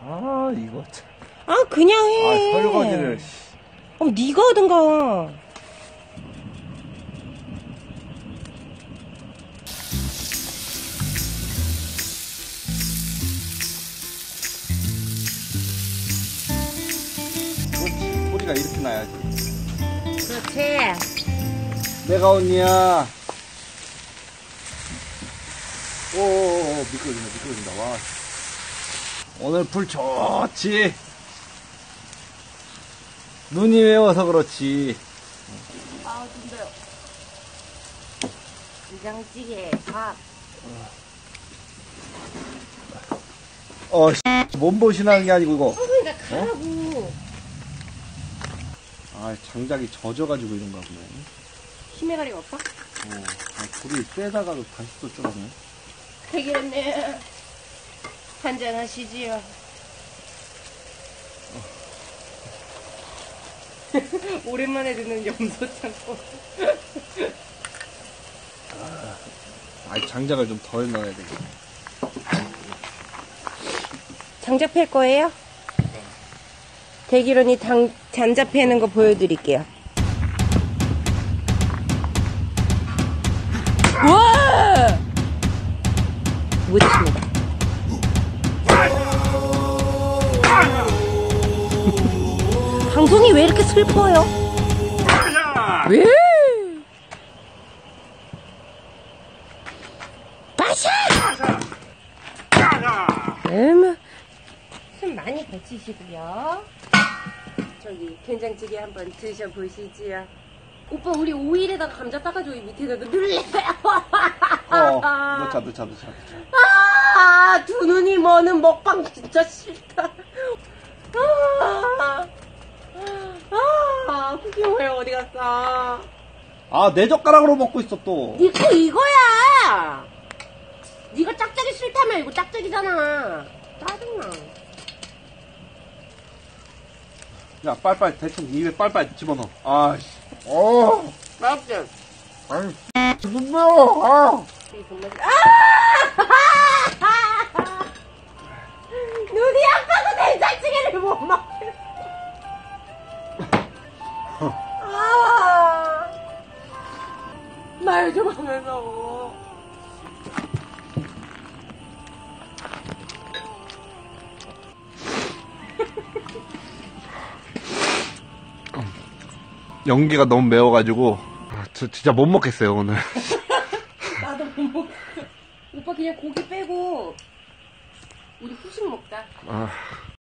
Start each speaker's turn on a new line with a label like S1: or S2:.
S1: 아, 이거 참.
S2: 아, 그냥 해.
S1: 아, 설거지를.
S2: 네가 하든가.
S1: 그렇지. 소리가 이렇게 나야지.
S2: 그렇지.
S1: 내가 언니야. 오오오, 미끄러진다. 와. 오늘 불 좋지. 눈이 매워서 그렇지.
S2: 아, 근데요. 된장찌개, 밥.
S1: 몸보신하는 게 아니고 이거.
S2: 그러니까 가라고.
S1: 아, 장작이 젖어가지고 이런가 보네.
S2: 힘의 가리가 없어?
S1: 불을 떼다가도 다시 또 줄었네.
S2: 되겠네. 한잔 하시지요. 오랜만에 듣는 염소짬뽕.
S1: 장작을 좀 덜 넣어야 되겠다.
S2: 장작 팰 거예요? 대기론이 장작 패는 거 보여드릴게요. 와! 못했습니다. 방송이 왜 이렇게 슬퍼요? 왜? 빠샤! 숨 많이 거치시고요. 저기 된장찌개 한번 드셔보시지요. 오빠, 우리 오일에다가 감자 따가지고 이 밑에다 넣을래요?
S1: 넣자.
S2: 아, 두 눈이 머는 먹방 진짜 싫다. 쿠키모야 어디 갔어?
S1: 아, 내 젓가락으로 먹고 있어 또.
S2: 니 거 이거야. 니가 짝짝이 싫다며. 이거 짝짝이잖아. 짜증나.
S1: 야, 빨빨 대충 입에 빨빨 집어넣어. 아씨.
S2: 맛없지?
S1: 아니, 무슨 매워.
S2: 눈이 아파서 된장찌개를 못 먹겠어. 말 좀 하면서.
S1: 연기가 너무 매워가지고 저 진짜 못 먹겠어요 오늘.
S2: 나도 못 먹겠어. 오빠 그냥 고기 빼고 우리 후식 먹자.